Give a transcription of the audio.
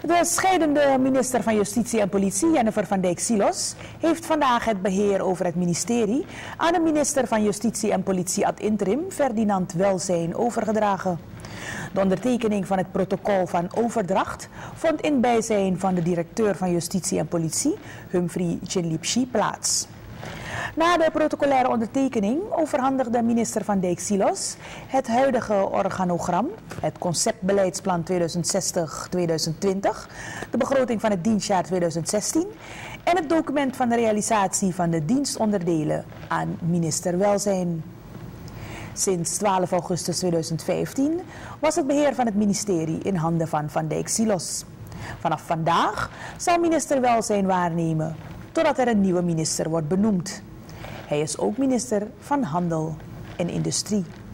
De scheidende minister van Justitie en Politie, Jennifer van Dijk-Silos, heeft vandaag het beheer over het ministerie aan de minister van Justitie en Politie ad interim, Ferdinand Welsijn, overgedragen. De ondertekening van het protocol van overdracht vond in bijzijn van de directeur van Justitie en Politie, Humphrey Chinlipshi, plaats. Na de protocolaire ondertekening overhandigde minister van Dijk-Silos het huidige organogram, het conceptbeleidsplan 2060-2020, de begroting van het dienstjaar 2016 en het document van de realisatie van de dienstonderdelen aan minister Welsijn. Sinds 12 augustus 2015 was het beheer van het ministerie in handen van Van Dijk-Silos. Vanaf vandaag zal minister Welsijn waarnemen, totdat er een nieuwe minister wordt benoemd. Hij is ook minister van Handel en Industrie.